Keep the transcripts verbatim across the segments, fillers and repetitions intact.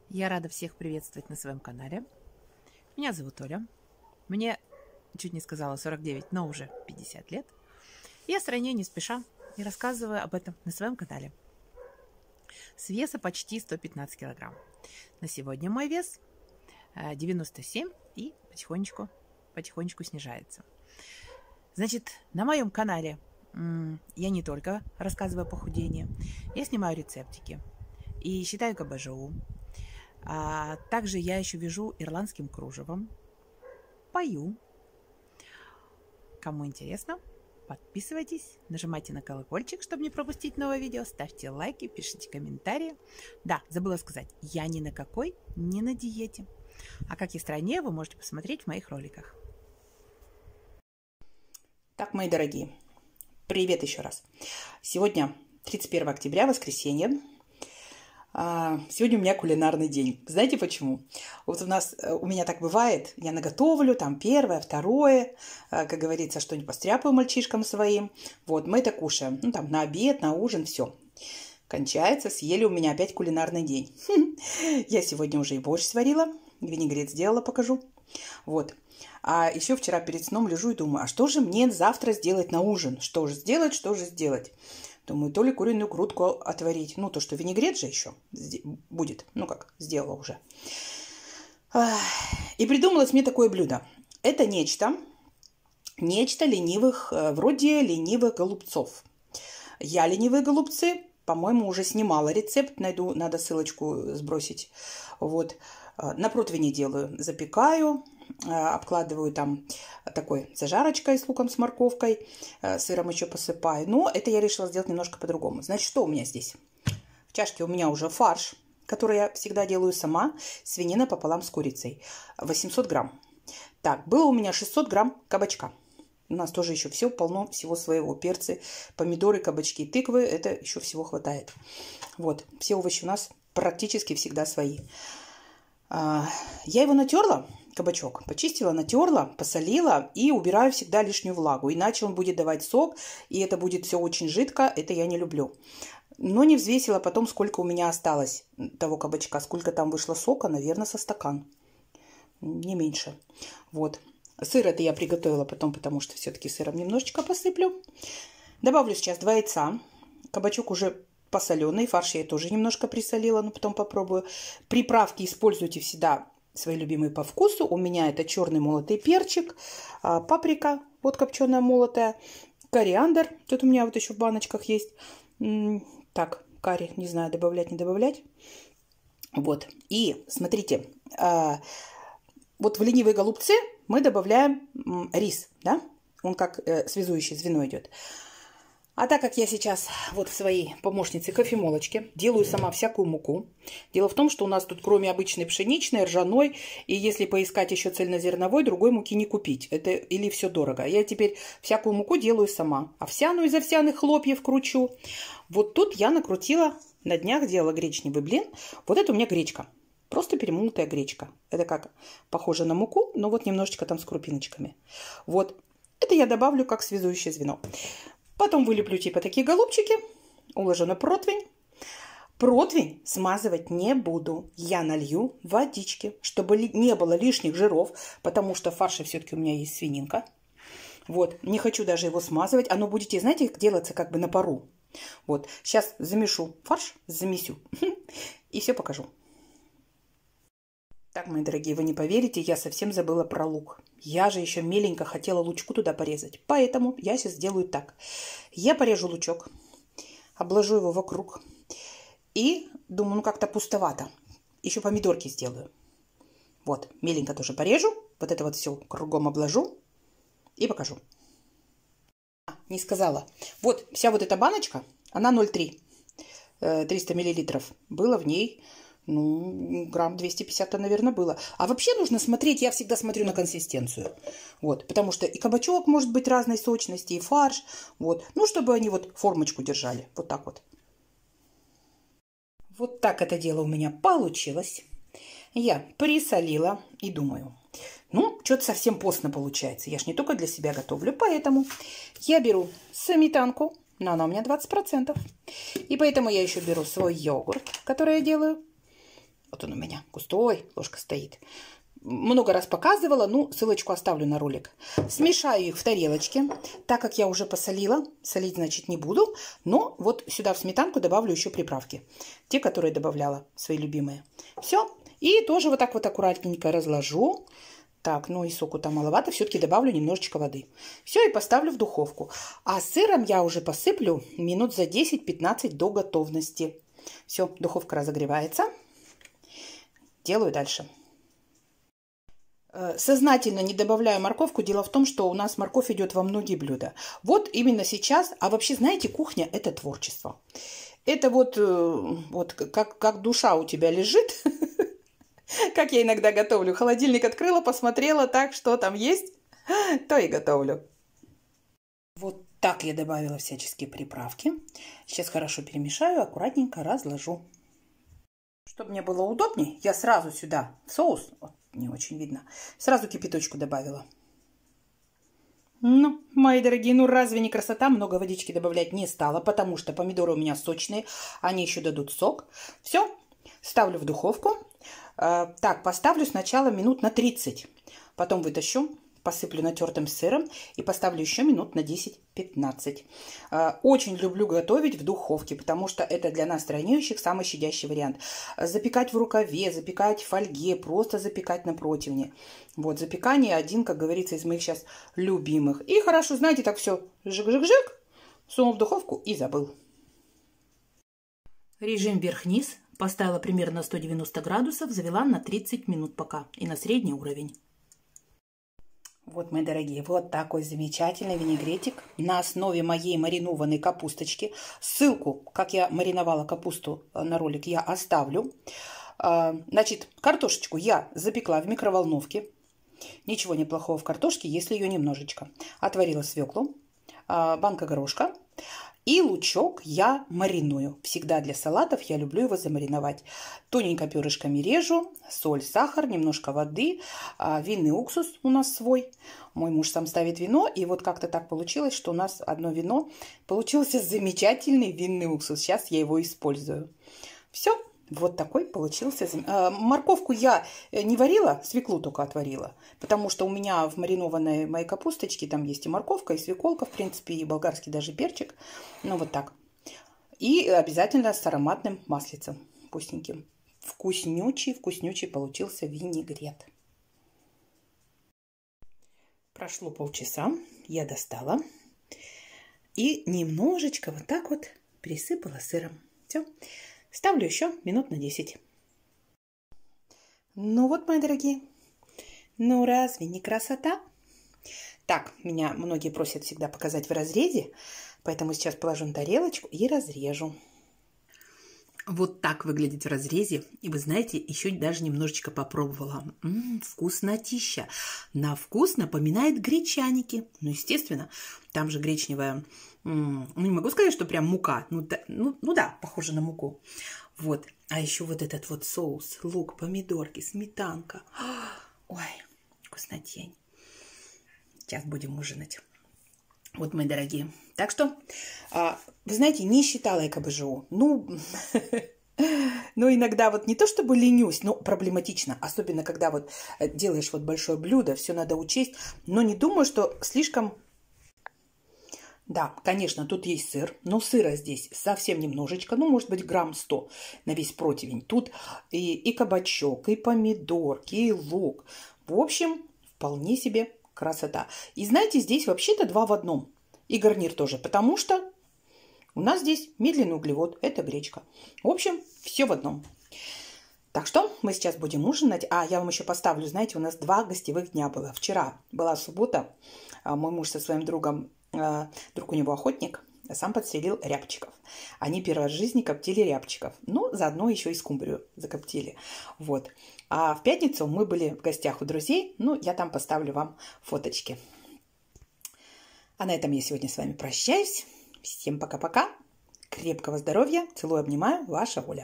Я рада всех приветствовать на своем канале. Меня зовут Оля. Мне, чуть не сказала сорок девять, но уже пятьдесят лет. Я стройнею не спеша и рассказываю об этом на своем канале. С веса почти сто пятнадцать килограмм. На сегодня мой вес девяносто семь и потихонечку, потихонечку снижается. Значит, на моем канале я не только рассказываю о похудении, я снимаю рецептики и считаю КБЖУ. А также я еще вяжу ирландским кружевом, пою. Кому интересно, подписывайтесь, нажимайте на колокольчик, чтобы не пропустить новое видео, ставьте лайки, пишите комментарии. Да, забыла сказать, я ни на какой, не на диете. А как я стройнею, вы можете посмотреть в моих роликах. Так, мои дорогие, привет еще раз. Сегодня тридцать первое октября, воскресенье. Сегодня у меня кулинарный день. Знаете почему? Вот у нас, у меня так бывает, я наготовлю, там первое, второе, как говорится, что-нибудь постряпаю мальчишкам своим. Вот, мы это кушаем. Ну, там, на обед, на ужин, все. Кончается, съели у меня опять кулинарный день. Я сегодня уже и борщ сварила, винегрет сделала, покажу. Вот. А еще вчера перед сном лежу и думаю, а что же мне завтра сделать на ужин? Что же сделать, что же сделать? Думаю, то ли куриную грудку отварить. Ну, то, что винегрет же еще будет. Ну, как, сделала уже. И придумалось мне такое блюдо. Это нечто, нечто ленивых, вроде ленивых голубцов. Я ленивые голубцы, по-моему, уже снимала рецепт. Найду, надо ссылочку сбросить. Вот. На противне делаю. Запекаю. Обкладываю там такой зажарочкой с луком, с морковкой, сыром еще посыпаю. Но это я решила сделать немножко по-другому. Значит, что у меня здесь? В чашке у меня уже фарш, который я всегда делаю сама. Свинина пополам с курицей. восемьсот грамм. Так, было у меня шестьсот грамм кабачка. У нас тоже еще все полно всего своего. Перцы, помидоры, кабачки, тыквы. Это еще всего хватает. Вот, все овощи у нас практически всегда свои. Я его натерла. Кабачок почистила, натерла, посолила и убираю всегда лишнюю влагу. Иначе он будет давать сок, и это будет все очень жидко. Это я не люблю. Но не взвесила потом, сколько у меня осталось того кабачка. Сколько там вышло сока, наверное, со стакан. Не меньше. Вот. Сыр это я приготовила потом, потому что все-таки сыром немножечко посыплю. Добавлю сейчас два яйца. Кабачок уже посоленый. Фарш я тоже немножко присолила, но потом попробую. Приправки используйте всегда свои любимые по вкусу. У меня это черный молотый перчик, паприка, вот копченая молотая, кориандр. Тут у меня вот еще в баночках есть. Так, карри, не знаю, добавлять, не добавлять. Вот. И смотрите, вот в ленивые голубцы мы добавляем рис, да? Он как связующее звено идет. А так как я сейчас вот в своей помощнице кофемолочке делаю сама всякую муку. Дело в том, что у нас тут кроме обычной пшеничной, ржаной, и если поискать еще цельнозерновой, другой муки не купить. Это или все дорого. Я теперь всякую муку делаю сама. Овсяную из овсяных хлопьев кручу. Вот тут я накрутила, на днях делала гречневый блин. Вот это у меня гречка. Просто перемолотая гречка. Это как похоже на муку, но вот немножечко там с крупиночками. Вот. Это я добавлю как связующее звено. Потом вылеплю типа такие голубчики, уложу на противень. Противень смазывать не буду. Я налью водички, чтобы не было лишних жиров, потому что в фарше все-таки у меня есть свининка. Вот, не хочу даже его смазывать. Оно будете, знаете, делаться как бы на пару. Вот, сейчас замешу фарш, замесю и все покажу. Так, мои дорогие, вы не поверите, я совсем забыла про лук. Я же еще меленько хотела лучку туда порезать. Поэтому я сейчас сделаю так. Я порежу лучок, обложу его вокруг. И думаю, ну как-то пустовато. Еще помидорки сделаю. Вот, меленько тоже порежу. Вот это вот все кругом обложу. И покажу. А, не сказала. Вот, вся вот эта баночка, она ноль три. триста миллилитров. Было в ней... Ну, грамм двести пятьдесят, наверное, было. А вообще нужно смотреть, я всегда смотрю на консистенцию. Вот, потому что и кабачок может быть разной сочности, и фарш. Вот, ну, чтобы они вот формочку держали. Вот так вот. Вот так это дело у меня получилось. Я присолила и думаю, ну, что-то совсем постно получается. Я ж не только для себя готовлю, поэтому я беру сметанку, но она у меня двадцать процентов. И поэтому я еще беру свой йогурт, который я делаю. Вот он у меня густой, ложка стоит. Много раз показывала, ну, ссылочку оставлю на ролик. Смешаю их в тарелочке. Так как я уже посолила, солить, значит, не буду. Но вот сюда в сметанку добавлю еще приправки. Те, которые добавляла, свои любимые. Все. И тоже вот так вот аккуратненько разложу. Так, ну и соку там маловато. Все-таки добавлю немножечко воды. Все, и поставлю в духовку. А сыром я уже посыплю минут за десять-пятнадцать до готовности. Все, духовка разогревается. Делаю дальше. Сознательно не добавляю морковку. Дело в том, что у нас морковь идет во многие блюда. Вот именно сейчас. А вообще, знаете, кухня – это творчество. Это вот, вот как, как душа у тебя лежит. Как я иногда готовлю. Холодильник открыла, посмотрела так, что там есть, то и готовлю. Вот так я добавила всяческие приправки. Сейчас хорошо перемешаю, аккуратненько разложу. Чтобы мне было удобнее, я сразу сюда в соус, вот, не очень видно, сразу кипяточку добавила. Ну, мои дорогие, ну разве не красота? Много водички добавлять не стала, потому что помидоры у меня сочные, они еще дадут сок. Все, ставлю в духовку. Так, поставлю сначала минут на тридцать, потом вытащу, посыплю натертым сыром и поставлю еще минут на десять-пятнадцать. Очень люблю готовить в духовке, потому что это для нас тройняющих самый щадящий вариант. Запекать в рукаве, запекать в фольге, просто запекать на противне. Вот, запекание один, как говорится, из моих сейчас любимых. И хорошо, знаете, так все жик-жик-жик, сунул в духовку и забыл. Режим вверх-вниз. Поставила примерно сто девяносто градусов, завела на тридцать минут пока и на средний уровень. Вот, мои дорогие, вот такой замечательный винегретик на основе моей маринованной капусточки. Ссылку, как я мариновала капусту на ролик, я оставлю. Значит, картошечку я запекла в микроволновке. Ничего неплохого в картошке, если ее немножечко. Отварила свеклу, банка горошка. И лучок я мариную. Всегда для салатов я люблю его замариновать. Тоненько перышками режу. Соль, сахар, немножко воды. Винный уксус у нас свой. Мой муж сам ставит вино. И вот как-то так получилось, что у нас одно вино. Получился замечательный винный уксус. Сейчас я его использую. Все. Вот такой получился. Морковку я не варила, свеклу только отварила. Потому что у меня в маринованной моей капусточке там есть и морковка, и свеколка, в принципе, и болгарский даже перчик. Ну, вот так. И обязательно с ароматным маслицем вкусненьким. Вкуснючий, вкуснючий получился винегрет. Прошло полчаса, я достала. И немножечко вот так вот присыпала сыром. Все. Ставлю еще минут на десять. Ну вот, мои дорогие, ну разве не красота? Так, меня многие просят всегда показать в разрезе, поэтому сейчас положу на тарелочку и разрежу. Вот так выглядит в разрезе. И вы знаете, еще даже немножечко попробовала. М-м, вкуснотища. На вкус напоминает гречаники. Ну, естественно, там же гречневая... М-м, ну, не могу сказать, что прям мука. Ну да, ну, ну да, похоже на муку. Вот. А еще вот этот вот соус. Лук, помидорки, сметанка. Ой, вкуснотень. Сейчас будем ужинать. Вот, мои дорогие. Так что, вы знаете, не считала я ка бэ жэ о. Ну, ну, иногда вот не то чтобы ленюсь, но проблематично. Особенно, когда вот делаешь вот большое блюдо, все надо учесть. Но не думаю, что слишком... Да, конечно, тут есть сыр, но сыра здесь совсем немножечко, ну, может быть, грамм сто на весь противень. Тут и, и кабачок, и помидорки, и лук. В общем, вполне себе красота. И знаете, здесь вообще-то два в одном. И гарнир тоже, потому что у нас здесь медленный углевод, это гречка. В общем, все в одном. Так что мы сейчас будем ужинать. А, я вам еще поставлю, знаете, у нас два гостевых дня было. Вчера была суббота, мой муж со своим другом, друг у него охотник, сам подстрелил рябчиков. Они первый раз в жизни коптили рябчиков. Ну, заодно еще и скумбрию закоптили. Вот. А в пятницу мы были в гостях у друзей. Ну, я там поставлю вам фоточки. А на этом я сегодня с вами прощаюсь. Всем пока-пока. Крепкого здоровья. Целую, обнимаю. Ваша Оля.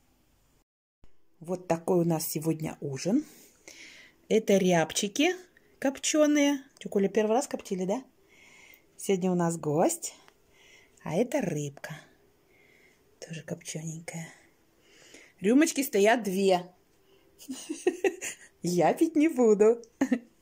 Вот такой у нас сегодня ужин. Это рябчики копченые. Что, Коля, первый раз коптили, да? Сегодня у нас гость. А это рыбка. Тоже копчененькая. Рюмочки стоят две. Я пить не буду.